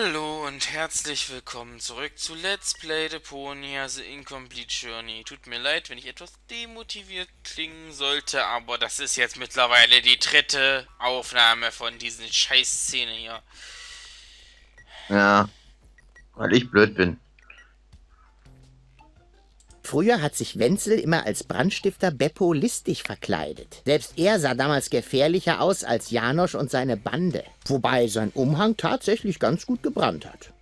Hallo und herzlich willkommen zurück zu Let's Play Deponia The Incomplete Journey. Tut mir leid, wenn ich etwas demotiviert klingen sollte, aber das ist jetzt mittlerweile die dritte Aufnahme von diesen Scheiß-Szene hier. Ja, weil ich blöd bin. Früher hat sich Wenzel immer als Brandstifter Beppo listig verkleidet. Selbst er sah damals gefährlicher aus als Janosch und seine Bande. Wobei sein Umhang tatsächlich ganz gut gebrannt hat.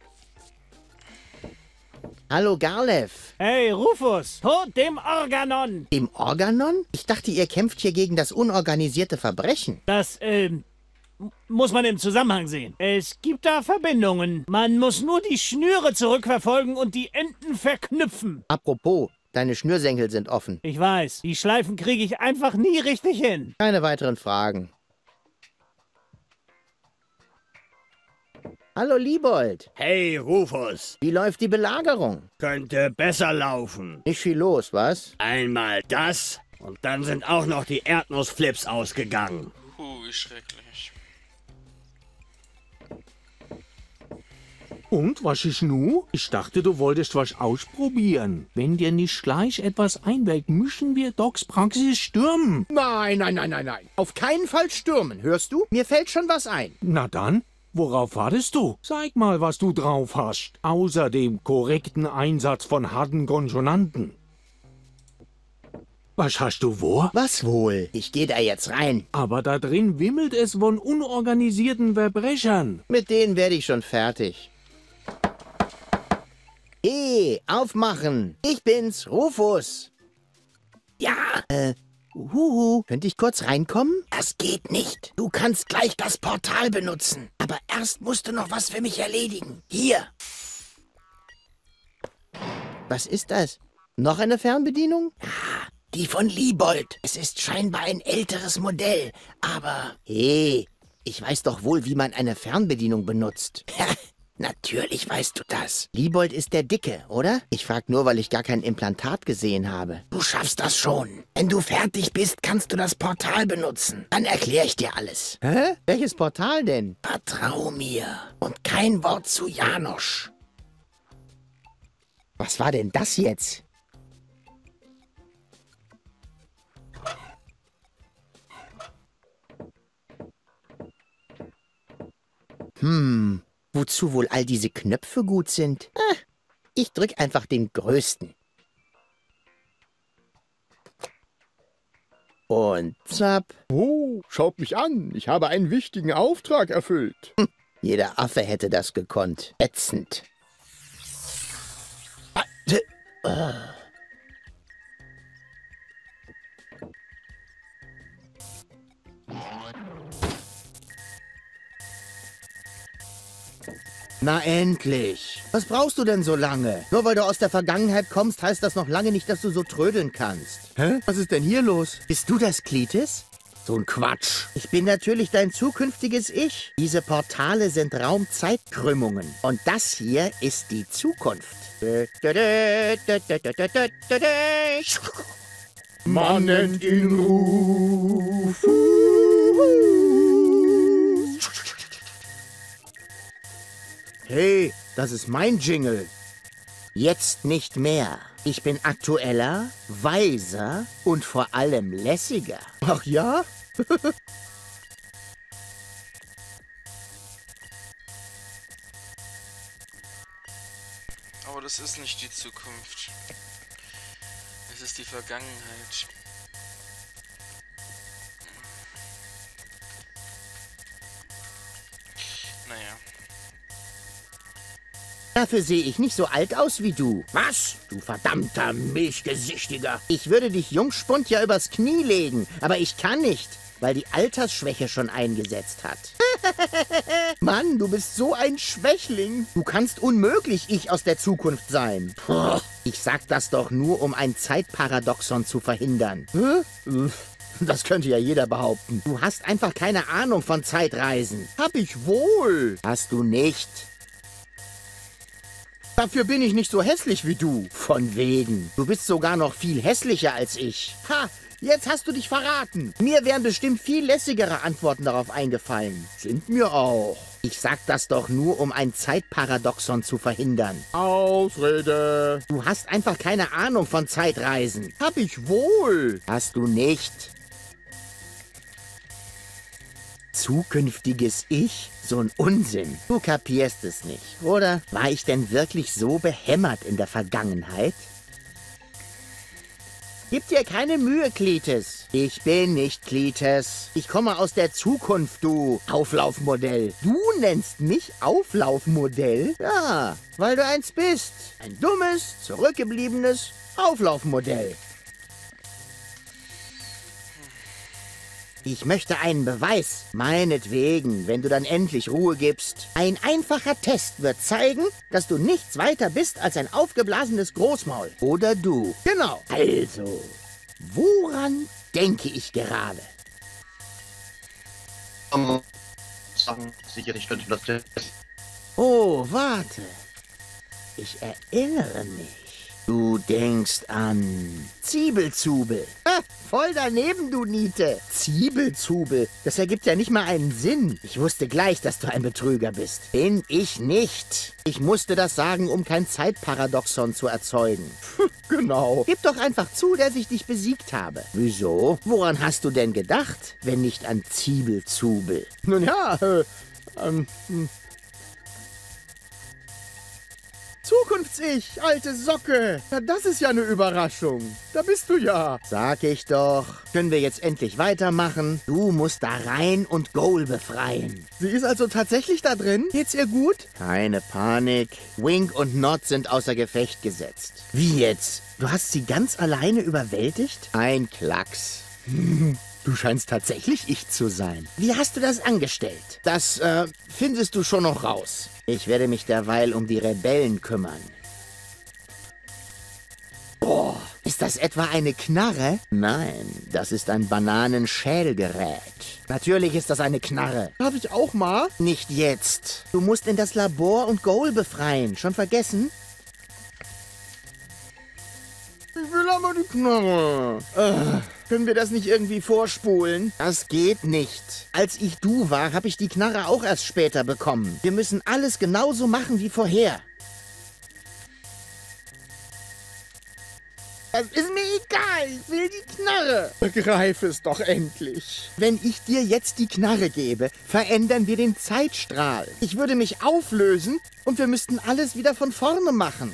Hallo Garlev. Hey Rufus, Tod dem Organon! Im Organon? Ich dachte, ihr kämpft hier gegen das unorganisierte Verbrechen. Das, muss man im Zusammenhang sehen. Es gibt da Verbindungen. Man muss nur die Schnüre zurückverfolgen und die Enden verknüpfen. Apropos, deine Schnürsenkel sind offen. Ich weiß, die Schleifen kriege ich einfach nie richtig hin. Keine weiteren Fragen. Hallo Liebold. Hey Rufus, Wie läuft die Belagerung? könnte besser laufen. Nicht viel los, was? Einmal das und dann sind auch noch die Erdnussflips ausgegangen. Wie schrecklich. Und, was ist nu? Ich dachte, du wolltest was ausprobieren. Wenn dir nicht gleich etwas einfällt, müssen wir Docs Praxis stürmen. Nein. Auf keinen Fall stürmen, hörst du? Mir fällt schon was ein. Na dann, worauf wartest du? Zeig mal, was du drauf hast. Außer dem korrekten Einsatz von harten Konsonanten. Was hast du vor? Was wohl? Ich gehe da jetzt rein. Aber da drin wimmelt es von unorganisierten Verbrechern. Mit denen werde ich schon fertig. Hey, aufmachen! Ich bin's, Rufus. Ja, Huhu, könnte ich kurz reinkommen? Das geht nicht. Du kannst gleich das Portal benutzen. Aber erst musst du noch was für mich erledigen. Hier. Was ist das? Noch eine Fernbedienung? Ja, die von Liebold. Es ist scheinbar ein älteres Modell, aber... Hey, ich weiß doch wohl, wie man eine Fernbedienung benutzt. Natürlich weißt du das. Liebold ist der Dicke, oder? Ich frag nur, weil ich gar kein Implantat gesehen habe. Du schaffst das schon. Wenn du fertig bist, kannst du das Portal benutzen. Dann erkläre ich dir alles. Hä? Welches Portal denn? Vertrau mir. Und kein Wort zu Janosch. Was war denn das jetzt? Wozu wohl all diese Knöpfe gut sind? Ich drück einfach den größten. Und zapp. Oh, schaut mich an. Ich habe einen wichtigen Auftrag erfüllt. Jeder Affe hätte das gekonnt. Ätzend. Na endlich. Was brauchst du denn so lange? Nur weil du aus der Vergangenheit kommst, heißt das noch lange nicht, dass du so trödeln kannst. Hä? Was ist denn hier los? Bist du das Klitis? So ein Quatsch. Ich bin natürlich dein zukünftiges Ich. Diese Portale sind Raumzeitkrümmungen. Und das hier ist die Zukunft. Man nennt ihn Rufus. Hey, das ist mein Jingle. Jetzt nicht mehr. Ich bin aktueller, weiser und vor allem lässiger. Ach ja? Aber das ist nicht die Zukunft. Es ist die Vergangenheit. Naja. Dafür sehe ich nicht so alt aus wie du. Was? Du verdammter Milchgesichtiger. Ich würde dich Jungspund ja übers Knie legen, aber ich kann nicht, weil die Altersschwäche schon eingesetzt hat. Mann, du bist so ein Schwächling. Du kannst unmöglich ich aus der Zukunft sein. Ich sag das doch nur, um ein Zeitparadoxon zu verhindern. Das könnte ja jeder behaupten. Du hast einfach keine Ahnung von Zeitreisen. Hab ich wohl. Hast du nicht? Dafür bin ich nicht so hässlich wie du. Von wegen. Du bist sogar noch viel hässlicher als ich. Ha, jetzt hast du dich verraten. Mir wären bestimmt viel lässigere Antworten darauf eingefallen. Sind mir auch. Ich sag das doch nur, um ein Zeitparadoxon zu verhindern. Ausrede. Du hast einfach keine Ahnung von Zeitreisen. Hab ich wohl. Hast du nicht? Zukünftiges Ich? So ein Unsinn. Du kapierst es nicht, oder? War ich denn wirklich so behämmert in der Vergangenheit? Gib dir keine Mühe, Cletus. Ich bin nicht Cletus. Ich komme aus der Zukunft, du Auflaufmodell. Du nennst mich Auflaufmodell? Ja, weil du eins bist. Ein dummes, zurückgebliebenes Auflaufmodell. Ich möchte einen Beweis. Meinetwegen, wenn du dann endlich Ruhe gibst. Ein einfacher Test wird zeigen, dass du nichts weiter bist als ein aufgeblasenes Großmaul. Oder du. Genau. Also, woran denke ich gerade? Sicherlich könnte das der... Oh, warte. Ich erinnere mich. Du denkst an Ziebelzubel. Voll daneben, du Niete. Ziebelzubel, das ergibt ja nicht mal einen Sinn. Ich wusste gleich, dass du ein Betrüger bist. Bin ich nicht. Ich musste das sagen, um kein Zeitparadoxon zu erzeugen. Genau. Gib doch einfach zu, dass ich dich besiegt habe. Wieso? Woran hast du denn gedacht, wenn nicht an Ziebelzubel? Nun ja, Zukunfts-Ich, alte Socke. Ja, das ist ja eine Überraschung. Da bist du ja. Sag ich doch. Können wir jetzt endlich weitermachen? Du musst da rein und Goal befreien. Sie ist also tatsächlich da drin? Geht's ihr gut? Keine Panik. Wink und Nod sind außer Gefecht gesetzt. Wie jetzt? Du hast sie ganz alleine überwältigt? Ein Klacks. Du scheinst tatsächlich ich zu sein. Wie hast du das angestellt? Das, findest du schon noch raus. Ich werde mich derweil um die Rebellen kümmern. Boah, ist das etwa eine Knarre? Nein, das ist ein Bananenschälgerät. Natürlich ist das eine Knarre. Darf ich auch mal? Nicht jetzt. Du musst in das Labor und Goal befreien. Schon vergessen? Ich will aber die Knarre. Können wir das nicht irgendwie vorspulen? Das geht nicht. Als ich du war, habe ich die Knarre auch erst später bekommen. Wir müssen alles genauso machen wie vorher. Das ist mir egal. Ich will die Knarre. Begreif es doch endlich. Wenn ich dir jetzt die Knarre gebe, verändern wir den Zeitstrahl. Ich würde mich auflösen und wir müssten alles wieder von vorne machen.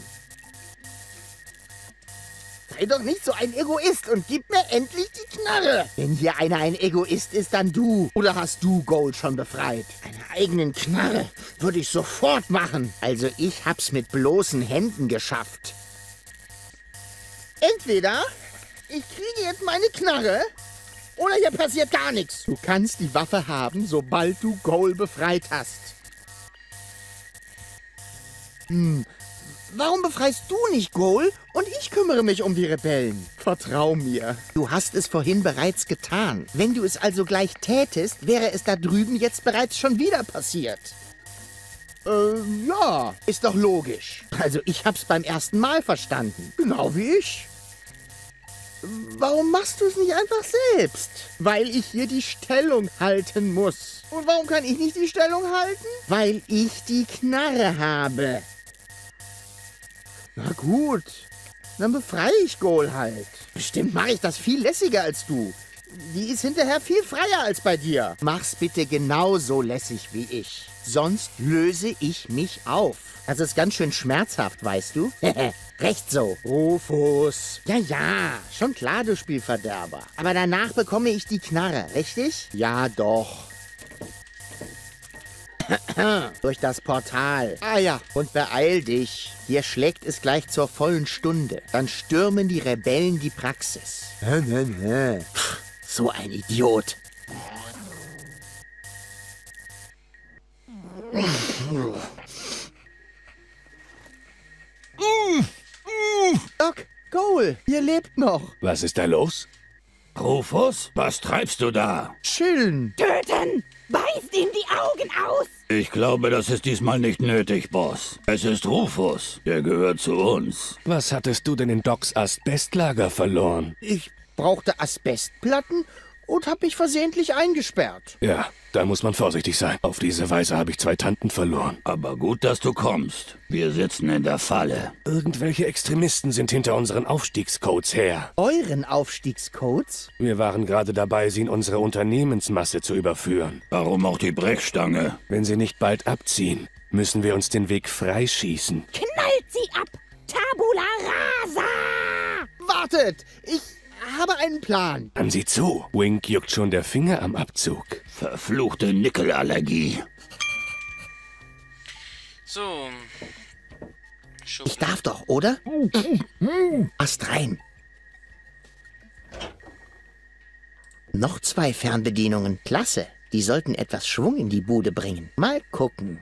Sei doch nicht so ein Egoist und gib mir endlich die Knarre. Wenn hier einer ein Egoist ist, dann du. Oder hast du Goal schon befreit? Eine eigenen Knarre würde ich sofort machen. Also ich hab's mit bloßen Händen geschafft. Entweder ich kriege jetzt meine Knarre oder hier passiert gar nichts. Du kannst die Waffe haben, sobald du Goal befreit hast. Warum befreist du nicht Goal und ich kümmere mich um die Rebellen? Vertrau mir. Du hast es vorhin bereits getan. Wenn du es also gleich tätest, wäre es da drüben jetzt bereits schon wieder passiert. Ja. Ist doch logisch. Also ich hab's beim ersten Mal verstanden. Genau wie ich. Warum machst du es nicht einfach selbst? Weil ich hier die Stellung halten muss. Und warum kann ich nicht die Stellung halten? Weil ich die Knarre habe. Na gut, dann befreie ich Goal halt. Bestimmt mache ich das viel lässiger als du. Die ist hinterher viel freier als bei dir. Mach's bitte genauso lässig wie ich. Sonst löse ich mich auf. Das ist ganz schön schmerzhaft, weißt du? Recht so. Rufus. Ja, schon klar, du Spielverderber. Aber danach bekomme ich die Knarre, richtig? Ja, doch. Durch das Portal. Ah ja. Und beeil dich. Hier schlägt es gleich zur vollen Stunde. Dann stürmen die Rebellen die Praxis. So ein Idiot. Doc, Goal, ihr lebt noch. Was ist da los? Rufus, was treibst du da? Chillen. Töten! Beißt ihm die Augen aus! Ich glaube, das ist diesmal nicht nötig, Boss. Es ist Rufus. Der gehört zu uns. Was hattest du denn in Docs Asbestlager verloren? Ich brauchte Asbestplatten und habe mich versehentlich eingesperrt. Ja, da muss man vorsichtig sein. Auf diese Weise habe ich 2 Tanten verloren. Aber gut, dass du kommst. Wir sitzen in der Falle. Irgendwelche Extremisten sind hinter unseren Aufstiegscodes her. Euren Aufstiegscodes? Wir waren gerade dabei, sie in unsere Unternehmensmasse zu überführen. Warum auch die Brechstange? Wenn sie nicht bald abziehen, müssen wir uns den Weg freischießen. Knallt sie ab! Tabula rasa! Wartet! Ich habe einen Plan. Hören Sie zu. Wink juckt schon der Finger am Abzug. Verfluchte Nickelallergie. So. Ich darf doch, oder? Ast rein. Noch 2 Fernbedienungen. Klasse. Die sollten etwas Schwung in die Bude bringen. Mal gucken.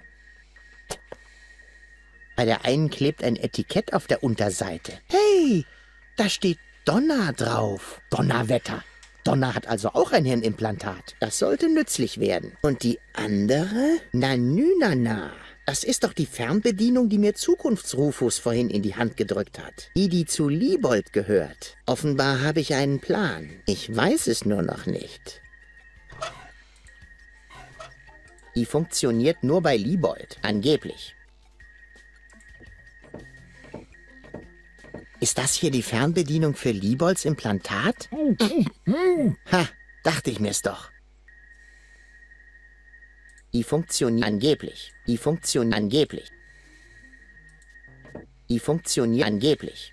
Bei der einen klebt ein Etikett auf der Unterseite. Hey, da steht Donna drauf. Donnerwetter. Donna hat also auch ein Hirnimplantat. Das sollte nützlich werden. Und die andere? Nanünana. Das ist doch die Fernbedienung, die mir Zukunftsrufus vorhin in die Hand gedrückt hat. Die zu Liebold gehört. Offenbar habe ich einen Plan. Ich weiß es nur noch nicht. Die funktioniert nur bei Liebold. Angeblich. Ist das hier die Fernbedienung für Liebolds Implantat? Ha, dachte ich mir's doch. Die funktioniert angeblich. Die funktioniert angeblich. Die funktioniert angeblich.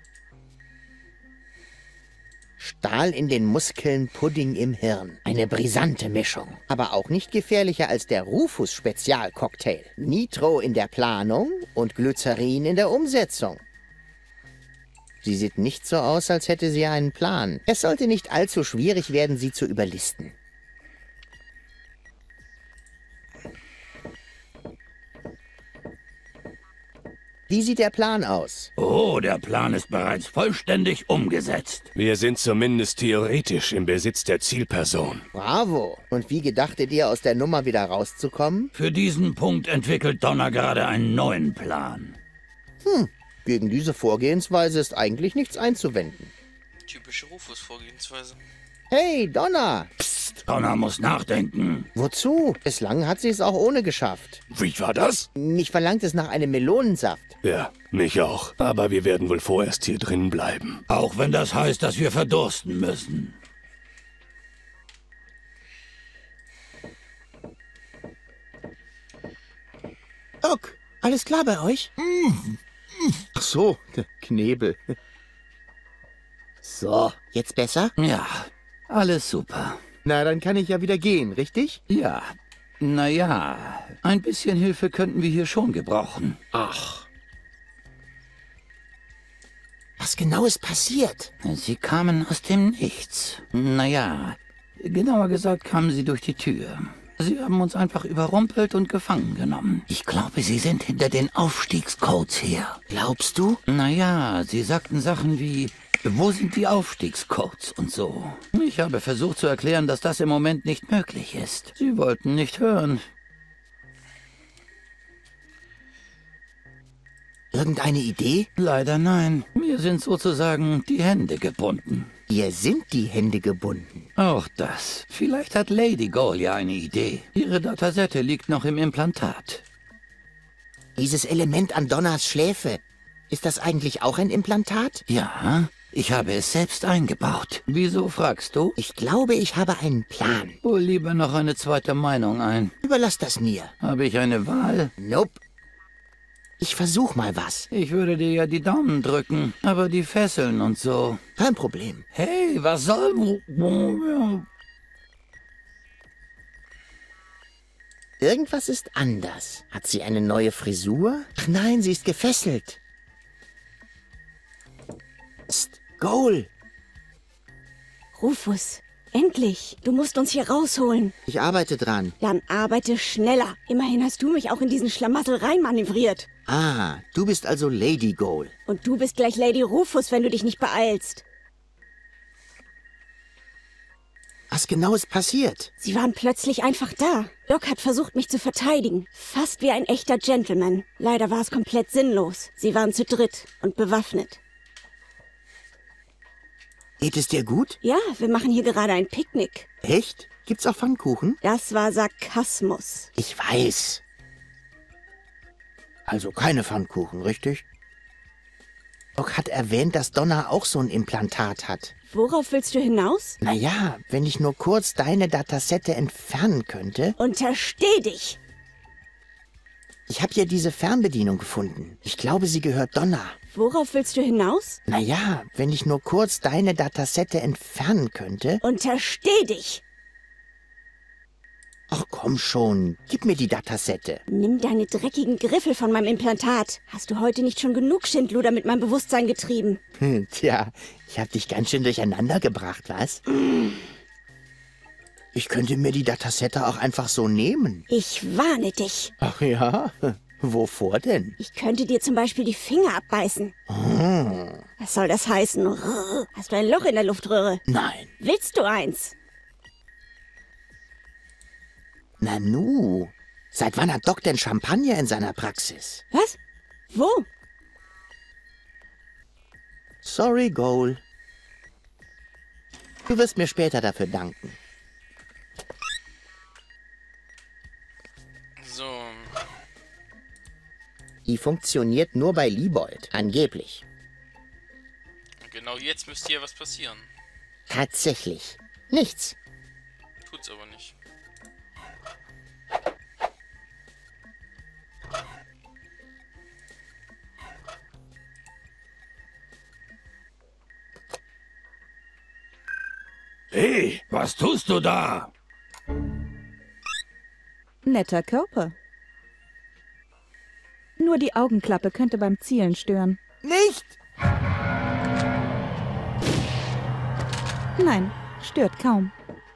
Stahl in den Muskeln, Pudding im Hirn. Eine brisante Mischung. Aber auch nicht gefährlicher als der Rufus-Spezialcocktail. Nitro in der Planung und Glycerin in der Umsetzung. Sie sieht nicht so aus, als hätte sie einen Plan. Es sollte nicht allzu schwierig werden, sie zu überlisten. Wie sieht der Plan aus? Oh, der Plan ist bereits vollständig umgesetzt. Wir sind zumindest theoretisch im Besitz der Zielperson. Bravo. Und wie gedachtet ihr, aus der Nummer wieder rauszukommen? Für diesen Punkt entwickelt Donna gerade einen neuen Plan. Gegen diese Vorgehensweise ist eigentlich nichts einzuwenden. Typische Rufus-Vorgehensweise. Hey, Donna! Psst, Donna muss nachdenken. Wozu? Bislang hat sie es auch ohne geschafft. Wie war das? Mich verlangt es nach einem Melonensaft. Ja, mich auch. Aber wir werden wohl vorerst hier drin bleiben. Auch wenn das heißt, dass wir verdursten müssen. Doc, alles klar bei euch? Ach so, der Knebel. So, jetzt besser? Ja, alles super. Na, dann kann ich ja wieder gehen, richtig? Ja, naja, ein bisschen Hilfe könnten wir hier schon gebrauchen. Ach. Was genau ist passiert? Sie kamen aus dem Nichts. Naja, genauer gesagt kamen sie durch die Tür. Sie haben uns einfach überrumpelt und gefangen genommen. Ich glaube, sie sind hinter den Aufstiegscodes her. Glaubst du? Naja, sie sagten Sachen wie, wo sind die Aufstiegscodes und so. Ich habe versucht zu erklären, dass das im Moment nicht möglich ist. Sie wollten nicht hören. Irgendeine Idee? Leider nein. Mir sind sozusagen die Hände gebunden. Ihr sind die Hände gebunden. Auch das. Vielleicht hat Lady Goal ja eine Idee. Ihre Datasette liegt noch im Implantat. Dieses Element an Donnas Schläfe, ist das eigentlich auch ein Implantat? Ja, ich habe es selbst eingebaut. Wieso fragst du? Ich glaube, ich habe einen Plan. Hol lieber noch eine zweite Meinung ein. Überlass das mir. Habe ich eine Wahl? Nope. Ich versuch mal was. Ich würde dir ja die Daumen drücken, aber die Fesseln und so. Kein Problem. Hey, was soll... Irgendwas ist anders. Hat sie eine neue Frisur? Ach nein, sie ist gefesselt. Psst, Goal. Rufus, endlich. Du musst uns hier rausholen. Ich arbeite dran. Dann arbeite schneller. Immerhin hast du mich auch in diesen Schlamassel reinmanövriert. Ah, du bist also Lady Goal. Und du bist gleich Lady Rufus, wenn du dich nicht beeilst. Was genau ist passiert? Sie waren plötzlich einfach da. Doc hat versucht, mich zu verteidigen. Fast wie ein echter Gentleman. Leider war es komplett sinnlos. Sie waren zu dritt und bewaffnet. Geht es dir gut? Ja, wir machen hier gerade ein Picknick. Echt? Gibt's auch Pfannkuchen? Das war Sarkasmus. Ich weiß. Also keine Pfannkuchen, richtig? Doc hat erwähnt, dass Donna auch so ein Implantat hat. Worauf willst du hinaus? Naja, wenn ich nur kurz deine Datasette entfernen könnte. Untersteh dich! Ich habe ja diese Fernbedienung gefunden. Ich glaube, sie gehört Donna. Worauf willst du hinaus? Naja, wenn ich nur kurz deine Datasette entfernen könnte. Untersteh dich! Ach komm schon, gib mir die Datasette. Nimm deine dreckigen Griffel von meinem Implantat. Hast du heute nicht schon genug Schindluder mit meinem Bewusstsein getrieben? Tja, ich hab dich ganz schön durcheinander gebracht, was? Ich könnte mir die Datasette auch einfach so nehmen. Ich warne dich. Ach ja? Wovor denn? Ich könnte dir zum Beispiel die Finger abbeißen. Oh. Was soll das heißen? Hast du ein Loch in der Luftröhre? Nein. Willst du eins? Nanu, seit wann hat Doc denn Champagner in seiner Praxis? Was? Wo? Sorry, Goal. Du wirst mir später dafür danken. So. Die funktioniert nur bei Liebold, angeblich. Genau jetzt müsste hier was passieren. Tatsächlich. Nichts. Tut's aber nicht. Hey, was tust du da? Netter Körper. Nur die Augenklappe könnte beim Zielen stören. Nicht! Nein, stört kaum.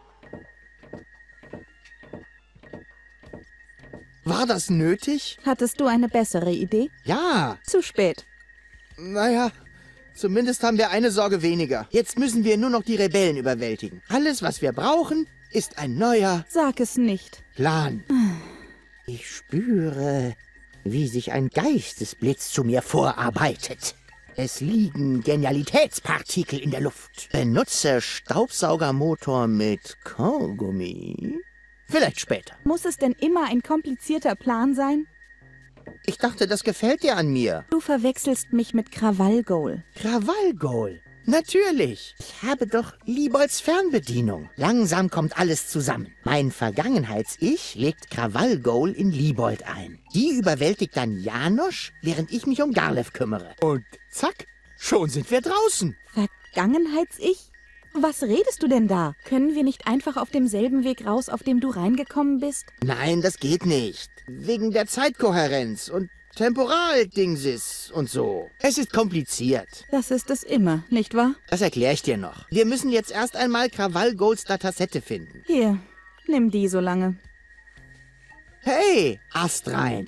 War das nötig? Hattest du eine bessere Idee? Ja. Zu spät. Naja, zumindest haben wir eine Sorge weniger. Jetzt müssen wir nur noch die Rebellen überwältigen. Alles, was wir brauchen, ist ein neuer... Sag es nicht. Plan. Ich spüre, wie sich ein Geistesblitz zu mir vorarbeitet. Es liegen Genialitätspartikel in der Luft. Benutze Staubsaugermotor mit Kaugummi. Vielleicht später. Muss es denn immer ein komplizierter Plan sein? Ich dachte, das gefällt dir an mir. Du verwechselst mich mit Krawallgoal. Krawallgoal? Natürlich. Ich habe doch Liebolds Fernbedienung. Langsam kommt alles zusammen. Mein Vergangenheits-Ich legt Krawallgoal in Liebold ein. Die überwältigt dann Janosch, während ich mich um Garlev kümmere. Und zack, schon sind wir draußen. Vergangenheits-Ich? Was redest du denn da? Können wir nicht einfach auf demselben Weg raus, auf dem du reingekommen bist? Nein, das geht nicht. Wegen der Zeitkohärenz und Temporaldingsis und so. Es ist kompliziert. Das ist es immer, nicht wahr? Das erkläre ich dir noch. Wir müssen jetzt erst einmal Krawallgoals Datasette finden. Hier, nimm die so lange. Hey, Astrein.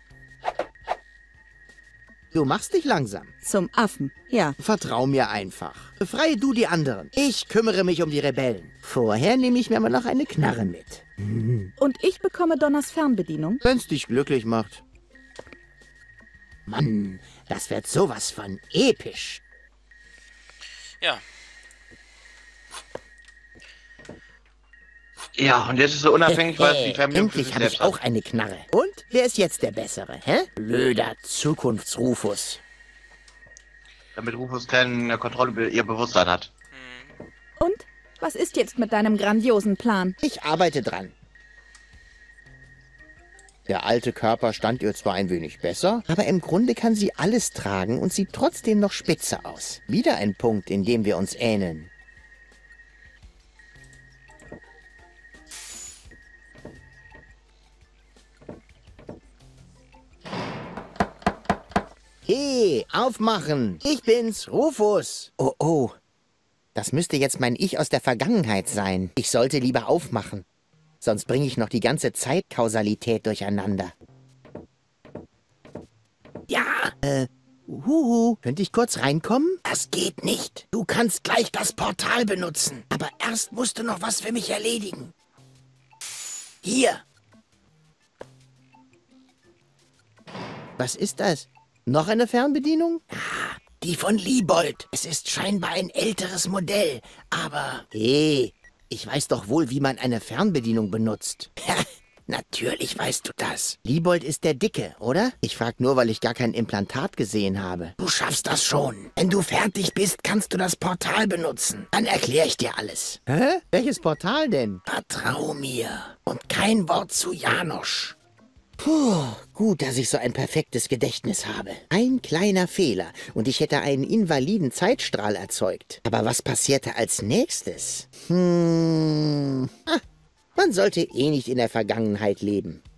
Du machst dich langsam. Zum Affen, ja. Vertrau mir einfach. Befreie du die anderen. Ich kümmere mich um die Rebellen. Vorher nehme ich mir mal noch eine Knarre mit. Und ich bekomme Donners Fernbedienung? Wenn's dich glücklich macht. Mann, das wird sowas von episch. Ja. Ja, und jetzt ist so unabhängig, was die Fernbedienung für sich Endlich habe ich selbst auch hat. eine Knarre. Und wer ist jetzt der Bessere, hä? Blöder Zukunftsrufus. Damit Rufus keine Kontrolle über ihr Bewusstsein hat. Und? Was ist jetzt mit deinem grandiosen Plan? Ich arbeite dran. Der alte Körper stand ihr zwar ein wenig besser, aber im Grunde kann sie alles tragen und sieht trotzdem noch spitze aus. Wieder ein Punkt, in dem wir uns ähneln. Hey, aufmachen! Ich bin's, Rufus! Oh, oh. Das müsste jetzt mein Ich aus der Vergangenheit sein. Ich sollte lieber aufmachen. Sonst bringe ich noch die ganze Zeitkausalität durcheinander. Ja, Huhu, könnte ich kurz reinkommen? Das geht nicht. Du kannst gleich das Portal benutzen. Aber erst musst du noch was für mich erledigen. Hier. Was ist das? Noch eine Fernbedienung? Ja, die von Liebold. Es ist scheinbar ein älteres Modell, aber... Hey, ich weiß doch wohl, wie man eine Fernbedienung benutzt. Natürlich weißt du das. Liebold ist der Dicke, oder? Ich frag nur, weil ich gar kein Implantat gesehen habe. Du schaffst das schon. Wenn du fertig bist, kannst du das Portal benutzen. Dann erkläre ich dir alles. Hä? Welches Portal denn? Vertrau mir. Und kein Wort zu Janosch. Puh, gut, dass ich so ein perfektes Gedächtnis habe. Ein kleiner Fehler und ich hätte einen invaliden Zeitstrahl erzeugt. Aber was passierte als nächstes? Man sollte eh nicht in der Vergangenheit leben.